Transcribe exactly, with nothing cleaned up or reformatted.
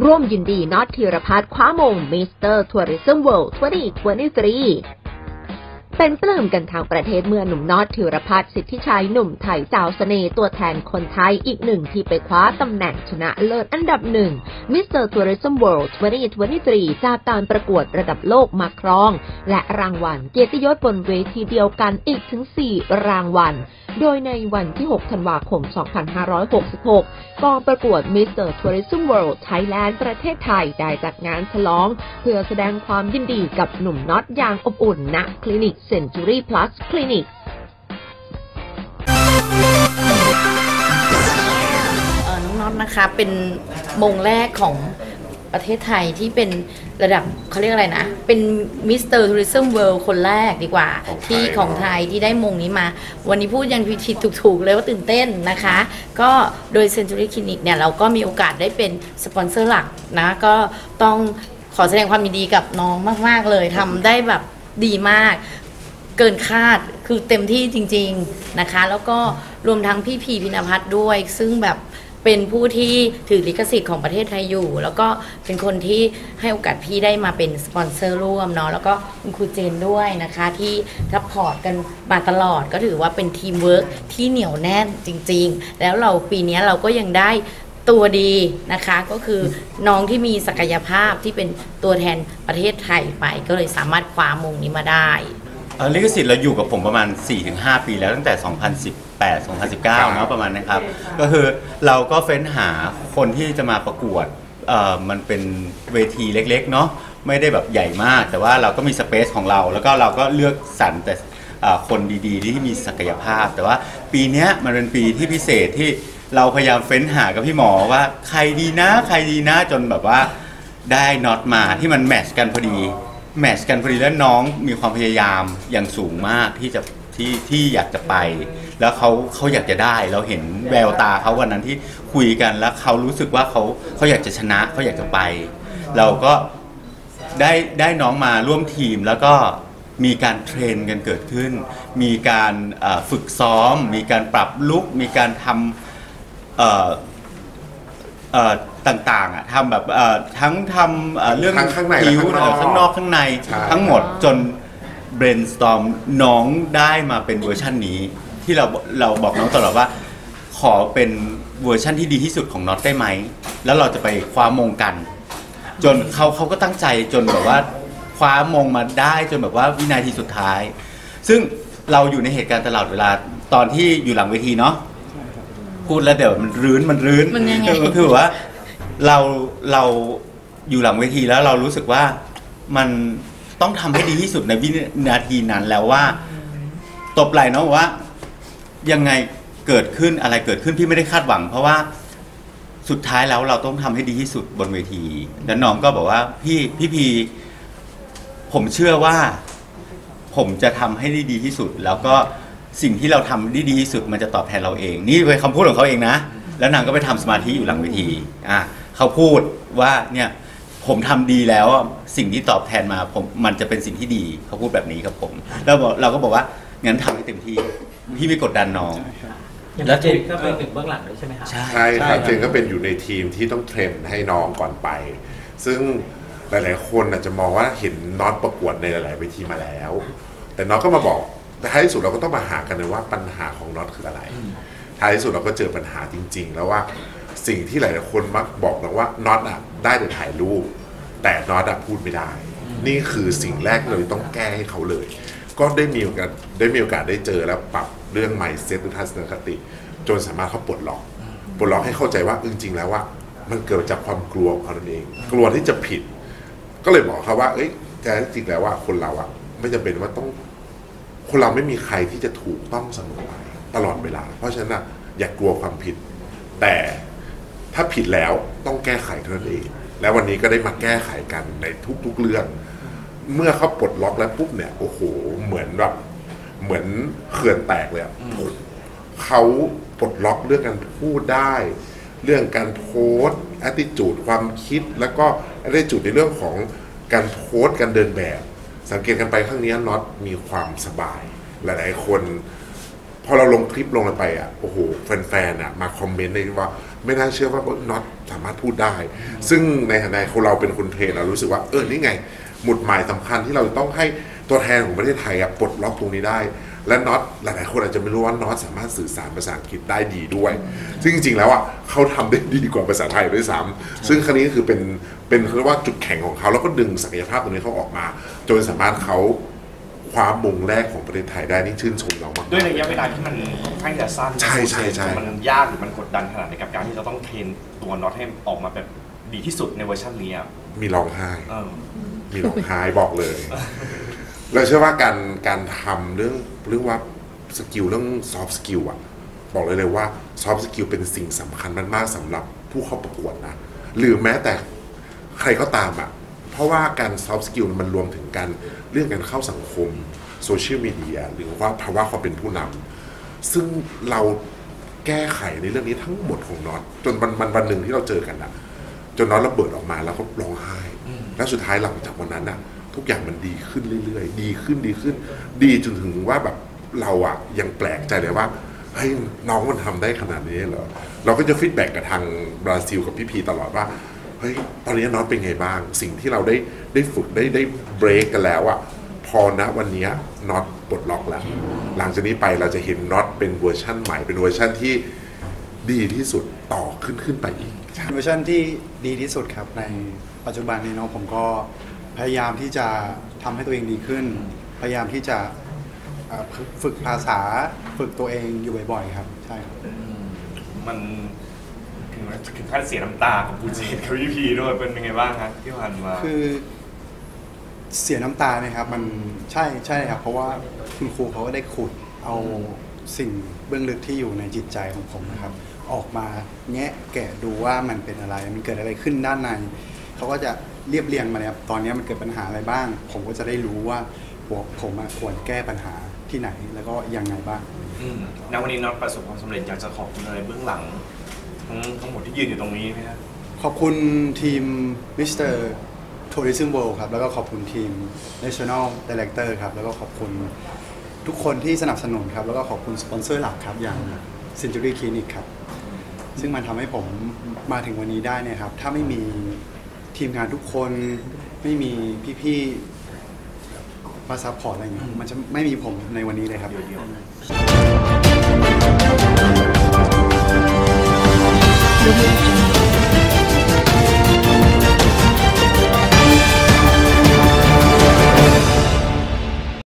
ร่วมยินดีน็อตธีรพัฒน์คว้ามงมิสเตอร์ทัวริซึมเวิลด์ยี่สิบยี่สิบสามเป็นปลื้มกันทางประเทศเมื่อหนุ่มน็อตธีรพัฒน์สิทธิชัยหนุ่มไทยสาวเสน่ห์ตัวแทนคนไทยอีกหนึ่งที่ไปคว้าตำแหน่งชนะเลิศอันดับหนึ่งมิสเตอร์ทัวริซึมเวิลด์ยี่สิบยี่สิบสามจากการประกวดระดับโลกมาครองและรางวัลเกียรติยศบนเวทีเดียวกันอีกถึงสี่รางวัลโดยในวันที่หกธันวาคมสองพันห้าร้อยหกสิบหกกองประกวด มิสเตอร์ Tourism World Thailand ประเทศไทยได้จัดงานฉลองเพื่อแสดงความยินดีกับหนุ่มน็อตอย่างอบอุ่นณคลินิก Century Plus Clinic น้องน็อตนะคะเป็นมงแรกของประเทศไทยที่เป็นระดับเขาเรียกอะไรนะเป็นมิสเตอร์ทัวริซึมเวิลด์คนแรกดีกว่าที่ของไทยที่ได้มงนี้มาวันนี้พูดยังผิดถูกๆเลยว่าตื่นเต้นนะคะก็โดย Century Clinic เนี่ยเราก็มีโอกาสได้เป็นสปอนเซอร์หลักนะก็ต้องขอแสดงความยินดีกับน้องมากๆเลยทำได้แบบดีมากเกินคาดคือเต็มที่จริงๆนะคะแล้วก็รวมทั้งพี่พีพินภัทรด้วยซึ่งแบบเป็นผู้ที่ถือลิขสิทธิ์ของประเทศไทยอยู่แล้วก็เป็นคนที่ให้โอกาสพี่ได้มาเป็นสปอนเซอร์ร่วมเนาะแล้วก็คุณครูเจนด้วยนะคะที่ซัพพอร์ตกันมาตลอดก็ถือว่าเป็นทีมเวิร์กที่เหนียวแน่นจริงๆแล้วเราปีนี้เราก็ยังได้ตัวดีนะคะก็คือน้องที่มีศักยภาพที่เป็นตัวแทนประเทศไทยไปก็เลยสามารถคว้ามงนี้มาได้ลิขสิทธิ์เราอยู่กับผมประมาณ สี่ถึงห้า ปีแล้วตั้งแต่ สองพันสิบแปด สองพันสิบเก้า เนาะประมาณนะครับก็คือเราก็เฟ้นหาคนที่จะมาประกวดเอ่อมันเป็นเวทีเล็กๆเนาะไม่ได้แบบใหญ่มากแต่ว่าเราก็มีสเปซของเราแล้วก็เราก็เลือกสรรแต่คนดีๆที่มีศักยภาพแต่ว่าปีนี้มันเป็นปีที่พิเศษที่เราพยายามเฟ้นหากับพี่หมอว่าใครดีนะใครดีนะจนแบบว่าได้น็อตมาที่มันแมทช์กันพอดีแมทช์กันพอดีแล้วน้องมีความพยายามอย่างสูงมากที่จะที่ที่อยากจะไปแล้วเขาเขาอยากจะได้เราเห็นแววตาเขาวันนั้นที่คุยกันแล้วเขารู้สึกว่าเขาเขาอยากจะชนะเขาอยากจะไปเราก็ได้ได้น้องมาร่วมทีมแล้วก็มีการเทรนกันเกิดขึ้นมีการฝึกซ้อมมีการปรับลุคมีการทำเอ่อเอ่อต่างๆอ่ะทำแบบเอ่อทั้งทำเรื่องผิวข้างนอกข้างในทั้งหมดจน brainstorm น้องได้มาเป็นเวอร์ชันนี้ที่เราเราบอกน้องตลอดว่าขอเป็นเวอร์ชันที่ดีที่สุดของน็อตได้ไหมแล้วเราจะไปคว้ามงกันจนเขาเขาก็ตั้งใจจนแบบว่าคว้ามงมาได้จนแบบว่าวินาทีสุดท้ายซึ่งเราอยู่ในเหตุการณ์ตลอดเวลาตอนที่อยู่หลังเวทีเนาะพูดแล้วเดี๋ยวมันรื้นมันรื้นก็คือว่าเราเราอยู่หลังเวทีแล้วเรารู้สึกว่ามันต้องทำให้ดีที่สุดในวินาทีนั้นแล้วว่าตบไหล่เนาะว่ายังไงเกิดขึ้นอะไรเกิดขึ้นพี่ไม่ได้คาดหวังเพราะว่าสุดท้ายแล้วเราต้องทำให้ดีที่สุดบนเวทีแล้วน้องก็บอกว่าพี่พี่พีผมเชื่อว่าผมจะทำให้ได้ดีที่สุดแล้วก็สิ่งที่เราทำได้ดีที่สุดมันจะตอบแทนเราเองนี่เป็นคำพูดของเขาเองนะแล้วนางก็ไปทำสมาธิอยู่หลังเวทีอ่ะเขาพูดว่าเนี่ยผมทำดีแล้วสิ่งที่ตอบแทนมาผมมันจะเป็นสิ่งที่ดีเขาพูดแบบนี้ครับผมแล้วเราก็บอกว่างั้นทำให้เต็มที่พี่ไม่กดดันน้องแล้วเจนก็เป็นหนึ่งเบื้องหลังด้วยใช่ไหมครับใช่ครับเจนก็เป็นอยู่ในทีมที่ต้องเทรนให้น้องก่อนไปซึ่งหลายๆคนอาจจะมองว่าเห็นน็อตประกวดในหลายๆเวทีมาแล้วแต่น็อตก็มาบอกท้ายที่สุดเราก็ต้องมาหากันเลยว่าปัญหาของน็อตคืออะไรท้ายที่สุดเราก็เจอปัญหาจริงๆแล้วว่าสิ่งที่หลายๆคนมักบอกนะว่าน็อตอ่ะได้แต่ถ่ายรูปแต่น็อตอ่ะพูดไม่ได้นี่คือสิ่งแรกที่เราต้องแก้ให้เขาเลยก็ได้มีโอกาสได้มีโอกาสได้เจอแล้วปรับเรื่อง mindset หรือทัศนคติจนสามารถเขาปลดล็อกปลดล็อกให้เข้าใจว่าจริงๆแล้วว่ามันเกิดจากความกลัวของเขาเองกลัวที่จะผิดก็เลยบอกเขาว่าเอ้ยแท้จริงแล้วว่าคนเราอ่ะไม่จำเป็นว่าต้องคนเราไม่มีใครที่จะถูกต้องเสมอไปตลอดเวลาเพราะฉะนั้นอย่ากลัวความผิดแต่ถ้าผิดแล้วต้องแก้ไขเท่านั้นเองแล้ววันนี้ก็ได้มาแก้ไขกันในทุกๆเรื่องเมื่อเขาปลดล็อกแล้วปุ๊บเนี่ยโอ้โหเหมือนแบบเหมือนเขื่อนแตกเลยเขาปลดล็อกเรื่องการพูดได้เรื่องการโพสต์ attitude ความคิดแล้วก็ attitude ในเรื่องของการโพสต์การเดินแบบสังเกตกันไปข้างนี้น็อตมีความสบายหลายๆคนพอเราลงคลิปลงไปอ่ะโอ้โหแฟนๆอ่ะมาคอมเมนต์เลยว่าไม่น่าเชื่อว่าน็อตสามารถพูดได้ ซึ่งในฐานะคนเราเป็นคนเทรนเรารู้สึกว่าเออนี่ไงหมุดหมายสำคัญที่เราต้องให้ตัวแทนของประเทศไทยปลดล็อกตรงนี้ได้และน็อตหลายๆคนอาจจะไม่รู้ว่าน็อตสามารถสื่อสารภาษาอังกฤษได้ดีด้วยซึ่งจริงๆแล้วอ่ะเขาทำได้ดีกว่าภาษาไทยด้วยซ้ำซึ่งครั้งนี้ก็คือเป็นเป็นเรียกว่าจุดแข็งของเขาแล้วก็ดึงศักยภาพตรงนี้เขาออกมาจนสามารถเขาคว้ามงแรกของประเทศไทยได้นี่ชื่นชมน้องมากด้วยระยะเวลาที่มันค่อนข้างจะสั้นใช่ใช่ใช่มันยากหรือมันกดดันขนาดในกับการที่เราต้องเทรนตัวน็อตให้ออกมาแบบดีที่สุดในเวอร์ชันนี้มีร้องไห้มีร้องไห้บอกเลยเราเชื่อว่าการการทำเรื่องเรื่องว่าสกิลเรื่องซอฟต์สกิลอะบอกเลยเลยว่าซอฟต์สกิลเป็นสิ่งสำคัญมากๆสำหรับผู้เข้าประกวดนะหรือแม้แต่ใครก็ตามอะเพราะว่าการซอฟต์สกิลมันรวมถึงการเรื่องการเข้าสังคมโซเชียลมีเดียหรือว่าภาวะความเป็นผู้นำซึ่งเราแก้ไขในเรื่องนี้ทั้งหมดของน็อตจนวันวันวันหนึ่งที่เราเจอกันอะจนน็อตระเบิดออกมาแล้วก็ร้องไห้แล้วสุดท้ายหลังจากวันนั้นอะทุกอย่างมันดีขึ้นเรื่อยๆดีขึ้นดีขึ้นดีจนถึงว่าแบบเราอะยังแปลกใจเลยว่าเฮ้ยน้องมันทำได้ขนาดนี้เหรอเราก็จะฟีดแบ็กกับทางบราซิลกับพี่พีตลอดว่าเฮ้ยตอนนี้น็อตเป็นไงบ้างสิ่งที่เราได้ได้ฝึกได้ได้เบรกกันแล้วอะพอณวันนี้น็อตปลดล็อกแล้วหลังจากนี้ไปเราจะเห็นน็อตเป็นเวอร์ชั่นใหม่เป็นเวอร์ชั่นที่ดีที่สุดต่อขึ้นขึ้นไปอีกเวอร์ชันที่ดีที่สุดครับในปัจจุบันนี้เนาะผมก็พยายามที่จะทำให้ตัวเองดีขึ้นพยายามที่จะฝึกภาษาฝึกตัวเองอยู่บ่อยๆครับใช่ครับมันถึงถึงขั้นเสียน้ำตาของคุณเจนกับพี่พีด้วยเป็นยังไงบ้างครับที่ผ่านมาคือเสียน้ำตาไหมครับมันใช่ใช่ครับเพราะว่าคุณครูเขาก็ได้ขุดเอาสิ่งเบื้องลึกที่อยู่ในจิตใจของผมนะครับออกมาแงะแกะดูว่ามันเป็นอะไรมันเกิดอะไรขึ้นด้านในเขาก็จะเรียบเรียงมาเลยครับตอนนี้มันเกิดปัญหาอะไรบ้างผมก็จะได้รู้ว่าผมควรแก้ปัญหาที่ไหนแล้วก็ยังไงบ้างณวันนี้น็อตประสบความสำเร็จอยากจะขอบคุณอะไรเบื้องหลังทั้งทั้งหมดที่ยืนอยู่ตรงนี้ไหมครับขอบคุณทีม มิสเตอร์ Tourism World ครับแล้วก็ขอบคุณทีม National Director ครับแล้วก็ขอบคุณทุกคนที่สนับสนุนครับแล้วก็ขอบคุณสปอนเซอร์หลักครับอย่าง Century Clinic ครับซึ่งมันทำให้ผมมาถึงวันนี้ได้เนี่ยครับถ้าไม่มีทีมงานทุกคนไม่มีพี่ๆมาซัพพอร์ตอะไรเงี้ยมันจะไม่มีผมในวันนี้เลยครับเดียวๆ